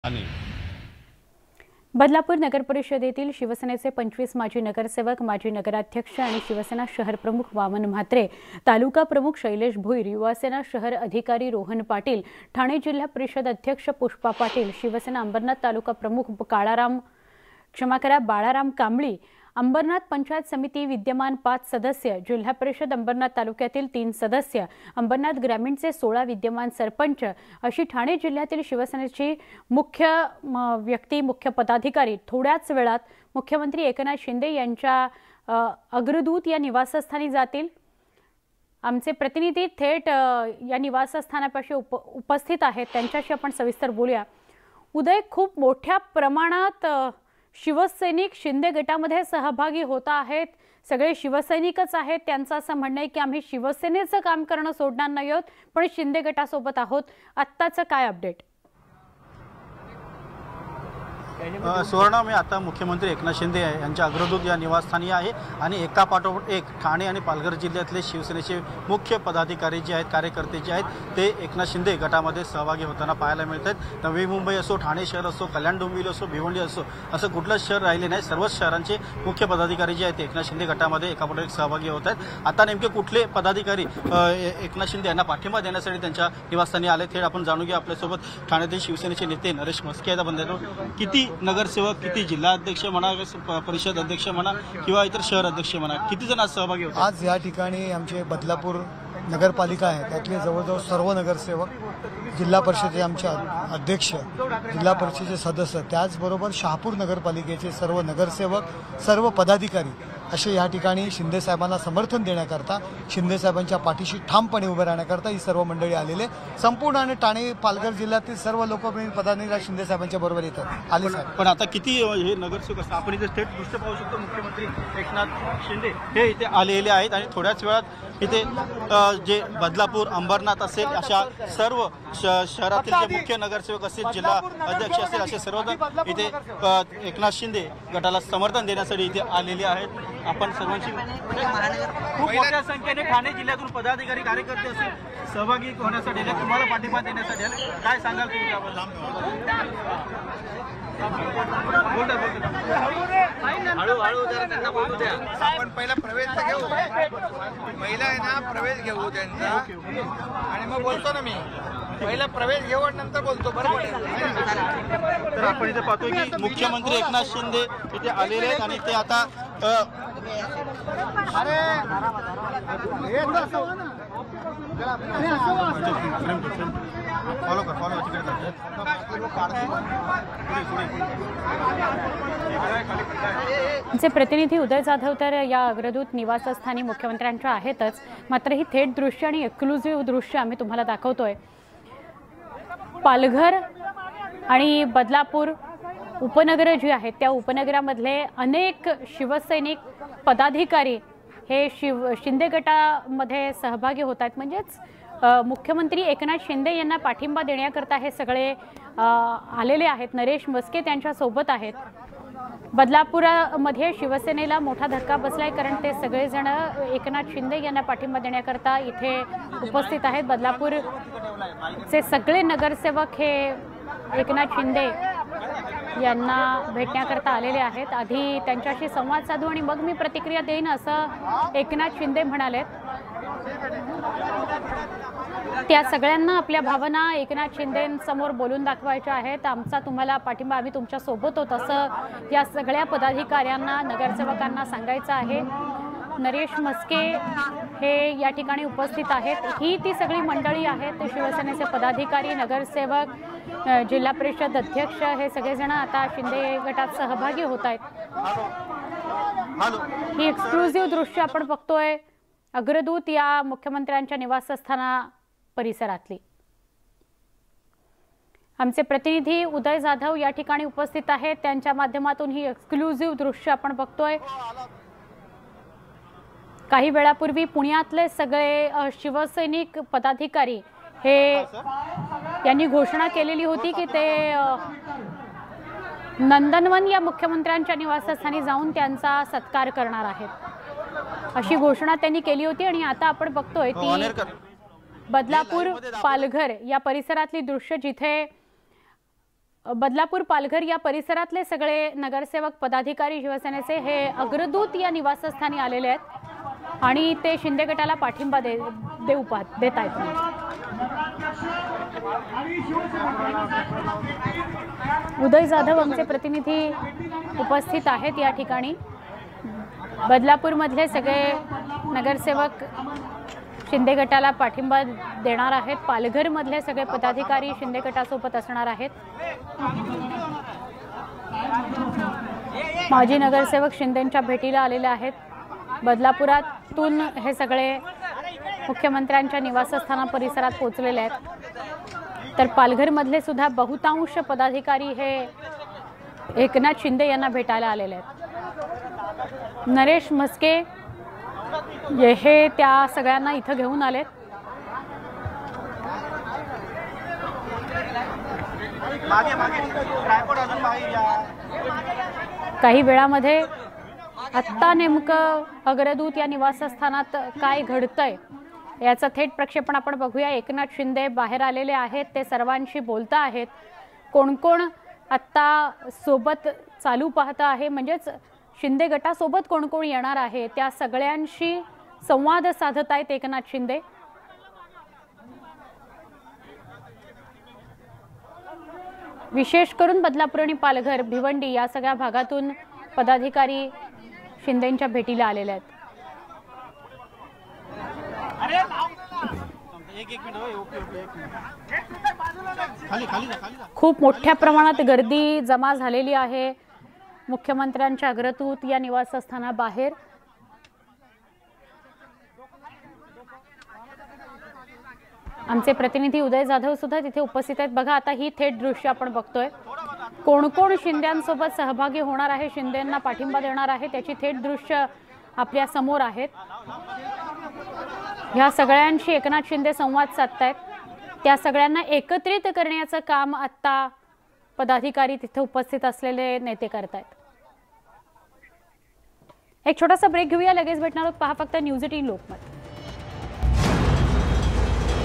आणि बदलापूर नगर परिषदेतील शिवसेनेचे 25 माजी नगरसेवक, माजी नगराध्यक्ष आणि शिवसेना शहर प्रमुख वामन म्हात्रे, तालुका प्रमुख शैलेश भोईर, युवासेना शहर अधिकारी रोहन पाटील, ठाणे जिल्हा परिषद अध्यक्ष पुष्पा पाटील, शिवसेना अंबरनाथ तालुका प्रमुख बाळाराम कांबळी, अंबरनाथ पंचायत समिती विद्यमान 5 सदस्य, जिल्हा परिषद अंबरनाथ तालुक्यातील 3 सदस्य, अंबरनाथ ग्रामीणचे 16 विद्यमान सरपंच अशी ठाणे जिल्ह्यातील शिवसेनेची मुख्य पदाधिकारी थोड्याच वेळात मुख्यमंत्री एकनाथ शिंदे यांच्या अग्रदूत या निवासस्थानी जातील। आमचे प्रतिनिधी थेट या निवासस्थानापाशी उपस्थित आहेत, त्यांच्याशी आपण सविस्तर बोलूया। उदय, खूप मोठ्या प्रमाणात शिवसैनिक शिंदे गटामध्ये सहभागी होता आहेत, सगळे शिवसैनिकच आहेत। त्यांचं असं म्हणणं आहे की आम्ही शिवसेनेचं काम करणं सोडणार नाही आहोत, पण शिंदे गटासोबत आहोत। आत्ताचं काय अपडेट? सुवर्ण, मी आता मुख्यमंत्री एकनाथ शिंदे यांच्या अग्रदूत या निवासस्थानी आहे आणि एका पाठोपाठ एक ठाणे आणि पालघर जिल्ह्यातले शिवसेनेचे मुख्य पदाधिकारी जे आहेत, कार्यकर्ते जे आहेत, ते एकनाथ शिंदे गटामध्ये सहभागी होताना पाहायला मिळत आहेत। नवी मुंबई असो, ठाणे शहर असो, कल्याण डोंबिवली असो, भिवंडी असो, असं कुठलंच शहर राहिले नाही। सर्वच शहरांचे मुख्य पदाधिकारी जे आहेत ते एकनाथ शिंदे गटामध्ये एकापाठोपाठ एक सहभागी होत आहेत। आता नेमके कुठले पदाधिकारी एकनाथ शिंदे यांना पाठिंबा देण्यासाठी त्यांच्या निवासस्थानी आले, थेट आपण जाणून घेऊ। आपल्यासोबत ठाण्यातील शिवसेनेचे नेते नरेश म्हस्के आहेत, आपण किती नगरसेवक, किती जिल्हाध्यक्ष म्हणा, परिषद अध्यक्ष म्हणा किंवा इतर शहर अध्यक्ष म्हणा, किती जण आज सहभागी होते? आज या ठिकाणी आमचे बदलापूर नगरपालिका आहे, त्यातले जवळजवळ सर्व नगरसेवक, जिल्हा परिषदेचे आमचे अध्यक्ष, जिल्हा परिषदेचे सदस्य, त्याचबरोबर शहापूर नगरपालिकेचे सर्व नगरसेवक, सर्व पदाधिकारी असे या ठिकाणी शिंदे साहेबांना समर्थन देण्याकरता, शिंदे साहेबांच्या पाठीशी ठामपणे उभे राहण्याकरता ही सर्व मंडळी आलेले। संपूर्ण आणि ठाणे पालघर जिल्ह्यातील सर्व लोकप्रिय पदाधिकारी शिंदे साहेबांच्या बरोबर येतात आले साहेब। पण आता किती हे नगरसेवक असतात, आपण इथे थेट दृश्य पाहू शकतो। मुख्यमंत्री एकनाथ शिंदे हे इथे आलेले आहेत आणि थोड्याच वेळात इथे जे बदलापूर, अंबरनाथ असेल अशा सर्व शहरातील जे मुख्य नगरसेवक असतील, जिल्हा अध्यक्ष असतील, असे सर्वजण इथे एकनाथ शिंदे गटाला समर्थन देण्यासाठी इथे आलेले आहेत। आपण सर्वांची खूप मोठ्या संख्येने ठाणे जिल्ह्यातून पदाधिकारी, कार्यकर्ते असतील सहभागी होण्यासाठी, तुम्हाला पाठिंबा देण्यासाठी काय सांगाल तुम्ही त्याबद्दल? आपण पहिला प्रवेश घेऊ, पहिला आहे ना प्रवेश घेऊ त्यांचा आणि मग बोलतो ना मी। पहिला प्रवेश घेऊ आणि नंतर बोलतो, बरोबर? तर आपण इथे पाहतोय की मुख्यमंत्री एकनाथ शिंदे इथे आलेले आहेत आणि ते आता आमचे प्रतिनिधी उदय जाधव तर या अग्रदूत निवासस्थानी मुख्यमंत्र्यांच्या आहेतच, मात्र ही थेट दृश्य आणि एक्सक्लुझिव्ह दृश्य आम्ही तुम्हाला दाखवतोय। पालघर आणि बदलापूर उपनगर जी आहेत त्या उपनगरामधले अनेक शिवसैनिक पदाधिकारी हे शिंदे गटामध्ये सहभागी होत आहेत। म्हणजेच मुख्यमंत्री एकनाथ शिंदे यांना पाठिंबा देण्याकरता हे सगळे आलेले आहेत। नरेश म्हस्के त्यांच्या सोबत आहेत। बदलापुरामध्ये शिवसेनेला मोठा धक्का बसलाय, कारण ते सगळेजण एकनाथ शिंदे यांना पाठिंबा देण्याकरता इथे उपस्थित आहेत। बदलापूरचे सगळे नगरसेवक हे एकनाथ शिंदे यांना भेटण्याकरता आलेले आहेत। आधी त्यांच्याशी संवाद साधू आणि मग मी प्रतिक्रिया देईन, असं एकनाथ शिंदे म्हणाले। त्या सगळ्यांना आपल्या भावना एकनाथ शिंदेंसमोर बोलून दाखवायच्या आहेत। आमचा तुम्हाला पाठिंबा, आम्ही तुमच्या सोबत आहोत, असं या सगळ्या पदाधिकाऱ्यांना, नगरसेवकांना सांगायचं आहे। नरेश म्हस्के हे या ठिकाणी उपस्थित आहेत। ही ती सगळी मंडळी आहेत, ते शिवसेनेचे पदाधिकारी, नगरसेवक, जिल्हा परिषद अध्यक्ष, हे सगळेजण आता शिंदे गटात सहभागी होत आहेत। ही एक्सक्लुझिव्ह दृश्य आपण बघतोय अग्रदूत या मुख्यमंत्र्यांच्या निवासस्थाना परिसरातली। आमचे प्रतिनिधी उदय जाधव या ठिकाणी उपस्थित आहेत, त्यांच्या माध्यमातून ही एक्सक्लुझिव्ह दृश्य आपण बघतोय। काही वेळापूर्वी पुण्यातले सगळे शिवसैनिक पदाधिकारी हे यांनी घोषणा केलेली होती की ते नंदनवन या मुख्यमंत्र्यांच्या निवासस्थानी जाऊन त्यांचा सत्कार करणार आहेत, अशी घोषणा त्यांनी केली होती। आणि आता आपण बघतोय ती बदलापूर, पालघर या परिसरातली दृश्य, जिथे बदलापूर पालघर या परिसरातले सगळे नगरसेवक पदाधिकारी शिवसेनेचे हे अग्रदूत या निवासस्थानी आलेले आहेत आणि ते शिंदे गटाला पाठिंबा देत आहेत. उदय जाधव आमचे प्रतिनिधी उपस्थित आहेत या ठिकाणी. बदलापूर मधले सगळे नगरसेवक शिंदे गटाला पाठिंबा देणार आहेत. पालघर मधले सगळे पदाधिकारी शिंदे गटासोबत असणार आहेत. माजी नगरसेवक शिंदेंच्या भेटीला आलेले आहेत. बदलापुरातून हे सगळे मुख्यमंत्र्यांच्या निवासस्थाना परिसरात पोहोचलेले आहेत. तर पालघर मधले सुद्धा बहुतांश पदाधिकारी हे एकनाथ शिंदे यांना भेटायला आलेले आहेत. नरेश म्हस्के हे त्या सगळ्यांना इथं घेऊन आलेत. काही वेळामध्ये आत्ता नेमकं अग्रदूत या निवासस्थानात काय घडतंय याचं थेट प्रक्षेपण आपण बघूया. एकनाथ शिंदे बाहेर आलेले आहेत, ते सर्वांशी बोलता आहेत. कोण कोण आत्ता सोबत चालू पाहता आहे, म्हणजेच शिंदे गटासोबत कोण कोण येणार आहे त्या सगळ्यांशी संवाद साधत आहेत एकनाथ शिंदे. विशेष करून बदलापूर आणि पालघर, भिवंडी या सगळ्या भागातून पदाधिकारी शिंदेंच्या भेटीला आलेले आहेत. खूप मोठ्या प्रमाणात गर्दी जमा झालेली आहे मुख्यमंत्र्यांच्या अग्रदूत या निवासस्थानाबाहेर. आमचे प्रतिनिधी उदय जाधव सुद्धा तिथे उपस्थित आहेत. बघा आता ही थेट दृश्य आपण बघतोय. कोण कोण शिंदेंसोबत सहभागी होणार आहे, शिंदेंना पाठिंबा देणार आहे त्याची थेट दृश्य आपल्या समोर आहेत. ह्या सगळ्यांशी एकनाथ शिंदे संवाद साधतायत. त्या सगळ्यांना एकत्रित करण्याचं काम आता पदाधिकारी तिथे उपस्थित असलेले नेते करतायत. एक छोटासा ब्रेक घेऊया, लगेच भेटणार आहोत. पहा फक्त न्यूज 18 लोकमत.